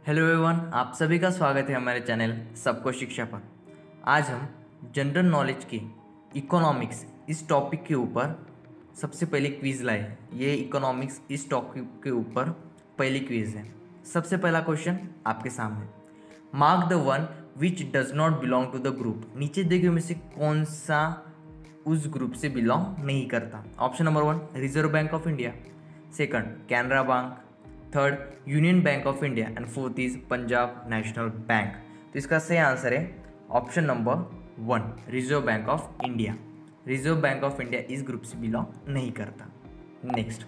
Hello everyone, आप सभी का स्वागत है हमारे चैनल सबको शिक्षा पर। आज हम जनरल नॉलेज की इकोनॉमिक्स इस टॉपिक के ऊपर सबसे पहले क्विज़ लाए हैं। ये इकोनॉमिक्स इस टॉपिक के ऊपर पहली क्विज़ है। सबसे पहला क्वेश्चन आपके सामने, mark the one which does not belong to the group. नीचे दिए में से कौन सा उस ग्रुप से बिलोंग नहीं करता। Option number 1 reserve bank of India, second Canara bank, third union bank of India and fourth is Punjab national bank. तो इसका सही आंसर है option number 1 reserve bank of India. Reserve bank of India इस group से belong नहीं करता। Next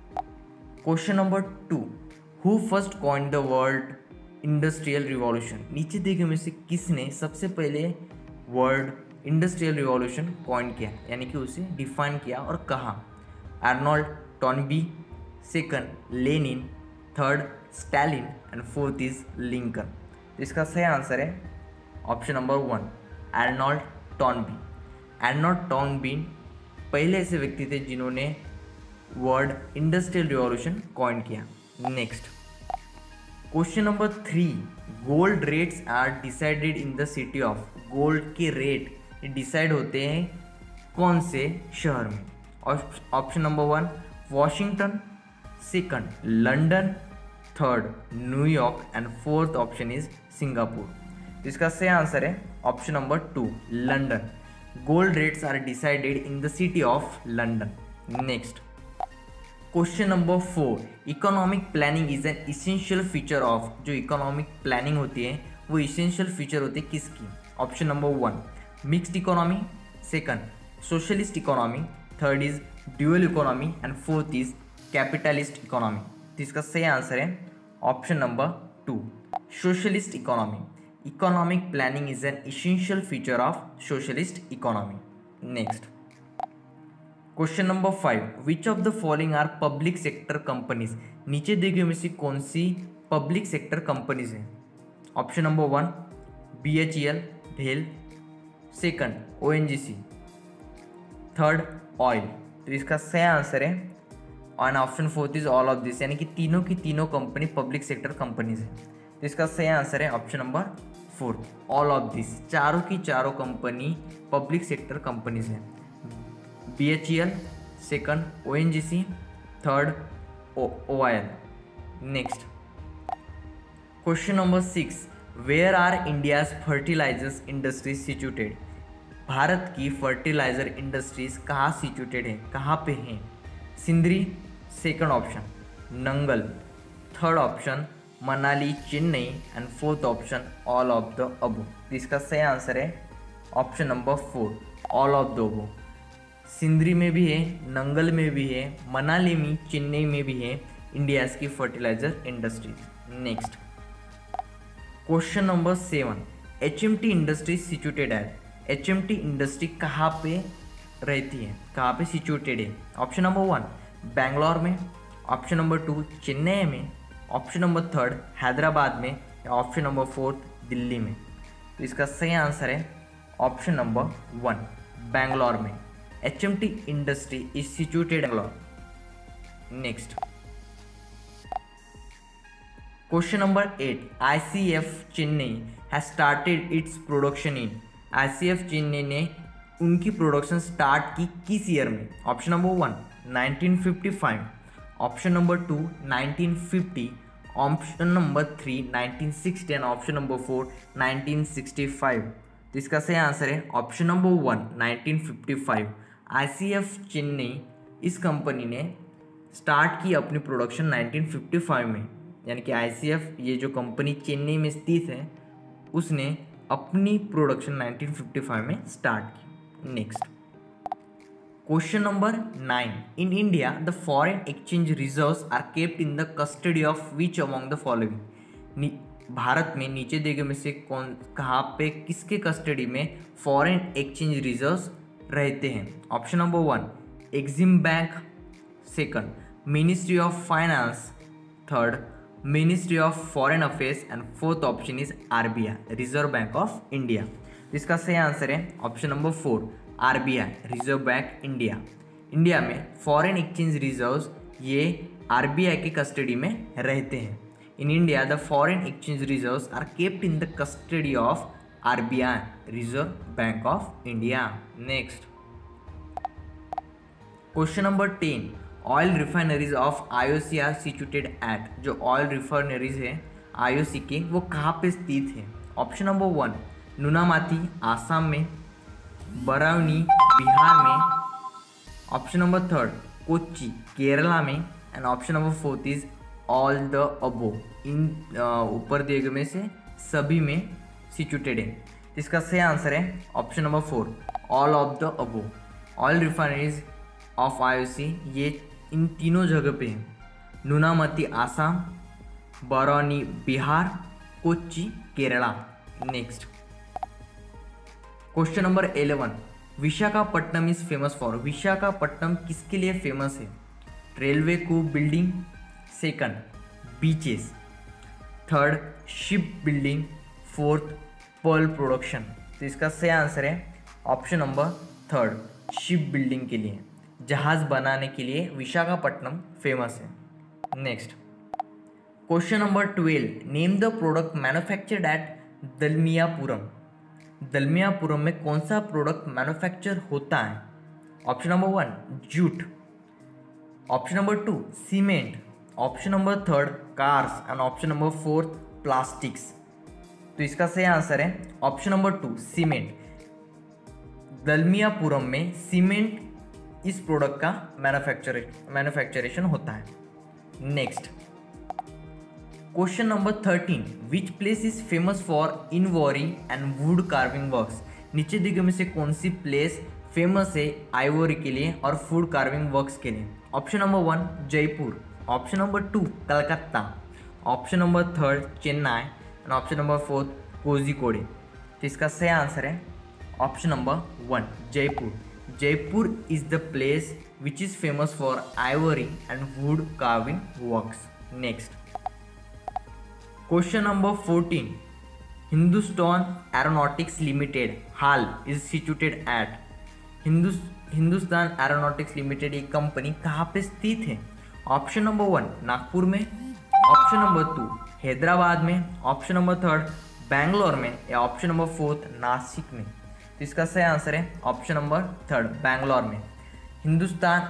question number 2, who first coined the word industrial revolution. नीचे दिए गए में से किसने सबसे पहले वर्ड इंडस्ट्रियल रिवॉल्यूशन कॉइन किया, यानी कि उसे डिफाइन किया और कहा। Arnold Toynbee, second Lenin, third Stalin and fourth is Lincoln. तो इसका सही आंसर है option number 1 Arnold Toynbee. Arnold Toynbee पहले ऐसे व्यक्ति थे जिन्होंने वर्ड इंडस्ट्रियल रिवॉल्यूशन कॉइन किया। Next question number 3, gold rates are decided in the city of. Gold के रेट डिसाइड होते हैं कौन से शहर में। Option number 1 Washington, second London, third New York and fourth option is Singapore. इसका सही आंसर है option number 2 London. Gold rates are decided in the city of London. Next question number 4, economic planning is an essential feature of. जो economic planning होती है वो essential feature होती है किसकी। Option number 1 mixed economy, second socialist economy, third is dual economy and fourth is capitalist economy. तो इसका सही आंसर है option number 2 socialist economy. Economic planning is an essential feature of socialist economy. Next question number 5, which of the following are public sector companies. नीचे दिए गए में से कौन सी पब्लिक सेक्टर कंपनीज हैं। ऑप्शन नंबर 1 BHEL भेल, सेकंड ONGC, थर्ड ऑयल। तो इसका सही आंसर है और option 4 is all of this, यानी कि तीनों की तीनों कंपनी पब्लिक सेक्टर कंपनीज है। तो इसका सही आंसर है option number 4 all of this. चारों की चारों कंपनी पब्लिक सेक्टर कंपनीज हैं। BHEL, second ONGC, third OIL। Next question number 6, where are India's fertilisers industries situated. भारत की फर्टिलाइजर इंडस्ट्रीज कहाँ सिचुएटेड है, कहाँ पे हैं। Sindri, second option Nangal, third option Manali Chennai and fourth option all of the above. इसका सही आंसर है option number 4 all of the above. Sindri में भी है, नंगल में भी है, मनाली में, चेन्नई में भी है इंडियाज की fertiliser industries. Next question number 7, HMT industry situated है। HMT इंडस्ट्री कहाँ पे रहती है, कहाँ पे सिचुएटेड है। ऑप्शन नंबर 1 बेंगलोर में, ऑप्शन नंबर 2 चेन्नई में, ऑप्शन नंबर 3 हैदराबाद में, या ऑप्शन नंबर 4 दिल्ली में। तो इसका सही आंसर है ऑप्शन नंबर 1 बेंगलोर में। HMT industry is situated Bangalore. Next question number 8, ICF Chennai has started its production in. ICF Chennai ने उनकी प्रोडक्शन स्टार्ट की किस ईयर में। Option number 1 1955, option number 2 1950, option number 3 1960 and option number 4 1965। तो इसका सही आंसर है ऑप्शन नंबर 1 1955। ICF चेन्नई इस कंपनी ने स्टार्ट की अपनी प्रोडक्शन 1955 में, यानी कि ICF ये जो कंपनी चेन्नई में स्थित है उसने अपनी प्रोडक्शन 1955 में स्टार्ट की। Next question number 9, in India the foreign exchange reserves are kept in the custody of which among the following. भारत में नीचे दिए गए में से कौन, कहाँ पे, किसके कस्टडी में फॉरेन एक्सचेंज रिजर्व्स रहते हैं। Option number 1 Exim bank, second ministry of finance, third ministry of foreign affairs and fourth option is RBI reserve bank of India. इसका सही आंसर है option number 4 RBI reserve bank India. India में foreign exchange reserves ये RBI की custody में रहते हैं। In India, the foreign exchange reserves are kept in the custody of RBI, Reserve Bank of India. Next, question number 10. Oil refineries of IOC are situated at, जो oil refineries है IOC के वो कहाँ पे स्थित है? ऑप्शन नंबर 1 नुनामाती आसाम में, बरौनी बिहार में, ऑप्शन नंबर 3 कोच्चि केरला में, and option number 4 is all the above, इन ऊपर दिए गए में से सभी में सिचुएटेड है। इसका सही आंसर है option number 4 all of the above. Oil refineries of IOC ये इन तीनों जगह पे है, Noonmati Assam, Barauni Bihar, Kochi Kerala. Next, question number 11, Visakhapatnam is famous for, Visakhapatnam किसके लिए फेमस है? रेलवे को building, second beaches, third ship building, fourth pearl production. तो इसका सही आंसर है ऑप्शन नंबर 3 शिप बिल्डिंग के लिए, जहाज बनाने के लिए विशाखापट्टनम फेमस है। Next, question number 12, name the product manufactured at Dalmiapuram, Dalmiapuram में कौन सा प्रोडक्ट मैन्युफैक्चर होता है? Option number 1 jute, option number 2 cement, option number 3 cars, and option number 4 plastics. तो इसका सही आंसर है ऑप्शन नंबर 2 सीमेंट। दलमियापुरम में सीमेंट इस प्रोडक्ट का मैन्युफैक्चरेशन होता है। Next, question number 13, which place is famous for ivory and wood carving works, नीचे दिए में से कौन सी प्लेस फेमस है आइवरी के लिए और वुड कार्विंग वर्क्स के लिए? Option number 1 Jaipur, option number 2 Calcutta, option number 3 Chennai, and option number 4 Kozhikode. तो इसका सही आंसर है option number 1 Jaipur. Jaipur is the place which is famous for Ivory and wood carving works. Next, question number 14, Hindustan Aeronautics Limited HAL is situated at, Hindustan Aeronautics Limited एक company कहाँ पे स्थित है? Option number 1 Nagpur में, ऑप्शन नंबर 2 हैदराबाद में, ऑप्शन नंबर 3 बैंगलोर में, या option number 4 Nashik में। तो इसका सही आंसर है ऑप्शन नंबर 3 बैंगलोर में। हिंदुस्तान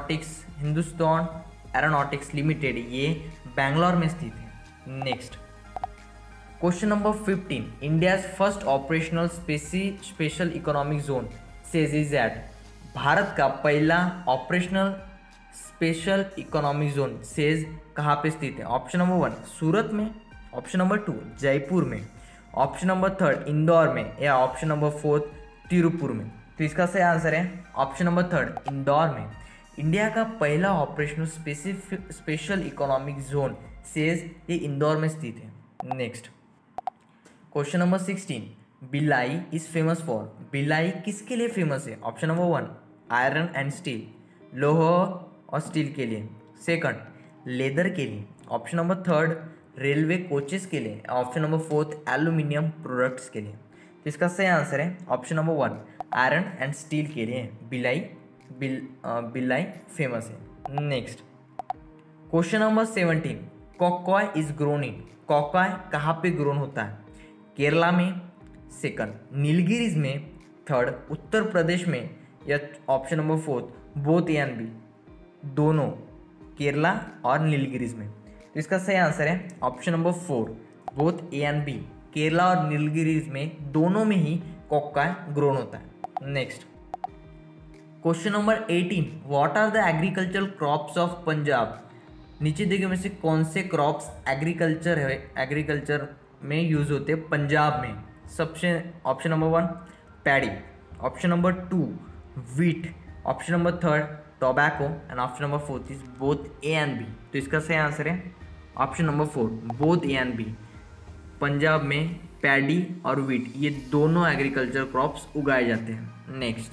एरोनॉटिक्स लिमिटेड ये बैंगलोर में स्थित है। Next, question number 15, India's first operational special economic zone SEZ is at, भारत का पहला operational special economic zone SEZ कहाँ पे स्थित है? ऑप्शन नंबर 1 सूरत में, ऑप्शन नंबर 2 जयपुर में, ऑप्शन नंबर 3 इंदौर में, या ऑप्शन नंबर 4 तिरुपुर में। तो इसका सही आंसर है ऑप्शन नंबर 3 इंदौर में। इंडिया का पहला operational special economic zone SEZ ये इंदौर में स्थित है। Next, question number 16, Bhilai is famous for, Bhilai किसके लिए फेमस है? Option number 1 iron and steel, लोह और स्टील के लिए, सेकंड लेदर के लिए, ऑप्शन नंबर 3 रेलवे कोचेस के लिए, ऑप्शन नंबर 4 एल्यूमिनियम प्रोडक्ट्स के लिए। तो इसका सही आंसर है option number 1 iron and steel के लिए भिलाई फेमस है। Next, question number 17, cocoa is grown in, cocoa कहाँ पे ग्रोन होता है? केरला में, सेकंड नीलगिरीज में, थर्ड उत्तर प्रदेश में, या option number 4 both A and B, दोनों केरला और नीलगिरीज में। तो इसका सही आंसर है option number 4 both A and B, Kerala और नीलगिरीज में दोनों में ही कोकोआ ग्रोन होता है। Next, question number 18, what are the agricultural crops of Punjab, नीचे दिए में से कौन से क्रॉप्स एग्रीकल्चर में यूज होते हैं पंजाब में? सबसे option number 1 paddy, option number 2 wheat, option number 3 tobacco, and option number 4 is both A and B. तो इसका सही आंसर है option number 4 both A and B. Punjab में पैडी और व्हीट ये दोनों एग्रीकल्चर क्रॉप्स उगाए जाते हैं। Next,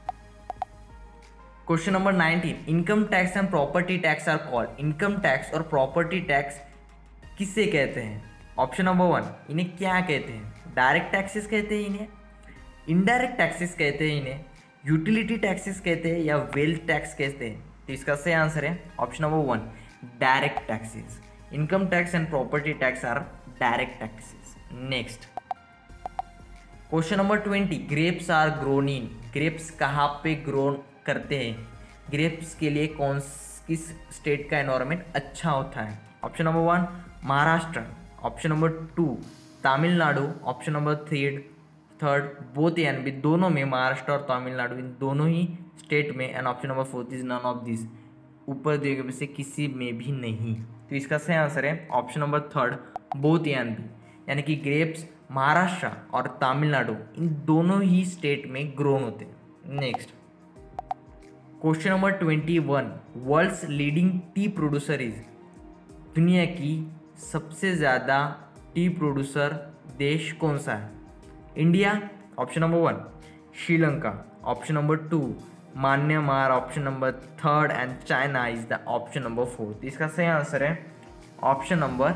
question number 19, income tax and property tax are called, income tax और प्रॉपर्टी टैक्स किसे कहते हैं? ऑप्शन नंबर 1 इन्हें क्या कहते हैं? डायरेक्ट टैक्सेस कहते हैं इन्हें, इनडायरेक्ट टैक्सेस कहते हैं इन्हें, यूटिलिटी टैक्सेस कहते हैं, या वेल्थ टैक्स कहते हैं? तो इसका सही आंसर है option number 1 direct taxes. Income tax and property tax are direct taxes. Next question number 20, grapes are grown in. Grapes कहाँ पे ग्रोन करते हैं? ग्रेप्स के लिए किस स्टेट का एनवायरनमेंट अच्छा होता है? Option number 1 Maharashtra, option number 2 Tamil Nadu, option number third both and B, दोनों में, महाराष्ट्र और तमिलनाडु इन दोनों ही स्टेट में, and option number 4 is none of this, ऊपर दिए गए में से किसी में भी नहीं। तो इसका सही आंसर है option number 3 both and B, यानी कि ग्रेप्स महाराष्ट्र और तमिलनाडु इन दोनों ही स्टेट में ग्रोन होते हैं। Next question number 21, world's leading tea producer is. दुनिया की सबसे ज़्यादा टी प्रोड्यूसर देश कौन सा है? India, option number 1 Sri Lanka, option number 2 Myanmar, option number 3 and China is the option number 4। तो इसका सही आंसर है ऑप्शन नंबर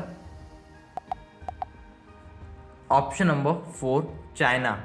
4 चाइना।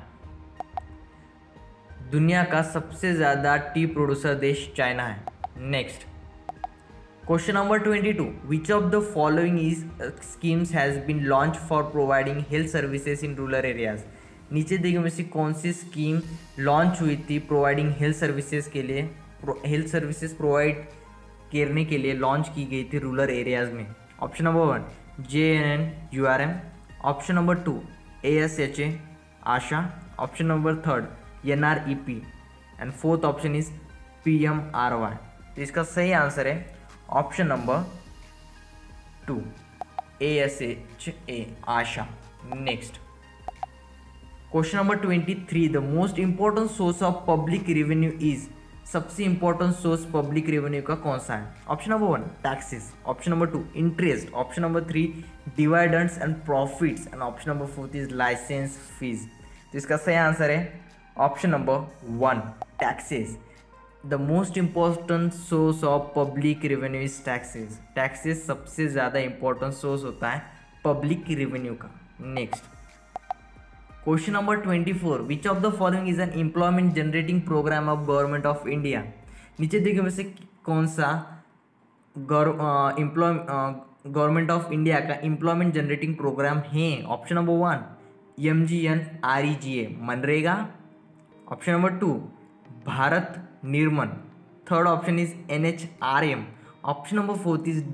दुनिया का सबसे ज़्यादा टी प्रोड्यूसर देश चाइना है। Next question number 22, which of the following is schemes has been launch for providing health services in rural areas. नीचे दिए में से कौन सी स्कीम लॉन्च हुई थी प्रोवाइडिंग हेल्थ सर्विसेज के लिए, हेल्थ सर्विसेज प्रोवाइड करने के लिए लॉन्च की गई थी रूरल एरियाज में? Option number 1 JNNURM, option number 2 ASHA Asha, option number 3 NREP and fourth option is PMRY। तो इसका सही आंसर है option number 2 ASHA Asha. Next question number 23, the most important source of public revenue is. सबसे important source public revenue का कौन सा है? Option number 1 taxes, option number 2 interest, option number 3 dividends and profits and option number 4 is license fees. तो इसका सही answer है option number 1 taxes. The most important source of public revenue is taxes. Taxes सबसे ज़्यादा important source होता है public revenue का। Next question number 24, which of the following is an employment generating program of government of India. नीचे देखिए में से कौन सा गवर्नमेंट ऑफ इंडिया का एम्प्लॉयमेंट जनरेटिंग प्रोग्राम है? Option number 1 MGNREGA MNREGA, option number 2 Bharat Nirman, third option is NHRM, ऑप्शन number 4 is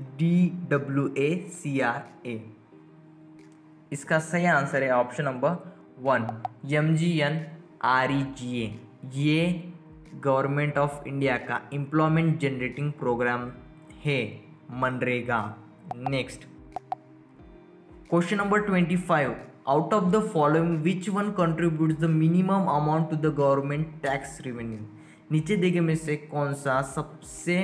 DWACRA। इसका सही आंसर है ऑप्शन नंबर 1 MGNREGA। ये गवर्नमेंट ऑफ इंडिया का एम्प्लॉयमेंट जनरेटिंग प्रोग्राम है, मनरेगा। Next question number 25, out of the following which one contributes the minimum amount to the government tax revenue. नीचे देखे में से कौन सा सबसे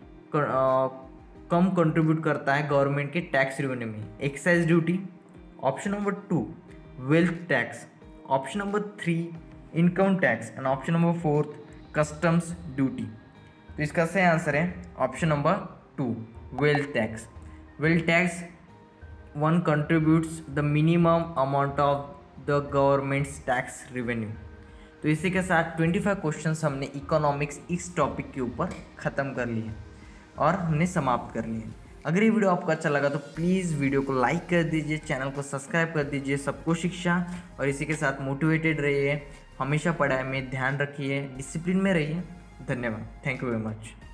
कम कंट्रीब्यूट करता है गवर्नमेंट के टैक्स रेवेन्यू में? Excise duty, option number 2 wealth tax, option number 3 income tax and option number 4 customs duty. तो इसका सही आंसर है option number 2 wealth tax. Wealth tax one contributes the minimum amount of the government's tax revenue. तो इसी के साथ 25 questions हमने economics इस टॉपिक के ऊपर ख़त्म कर लिए और हमने समाप्त कर लिए। अगर ये वीडियो आपको अच्छा लगा तो प्लीज़ वीडियो को लाइक कर दीजिए, चैनल को सब्सक्राइब कर दीजिए। सबको शिक्षा और इसी के साथ मोटिवेटेड रहिए, हमेशा पढ़ाई में ध्यान रखिए, डिसिप्लिन में रहिए। धन्यवाद, थैंक यू वेरी मच।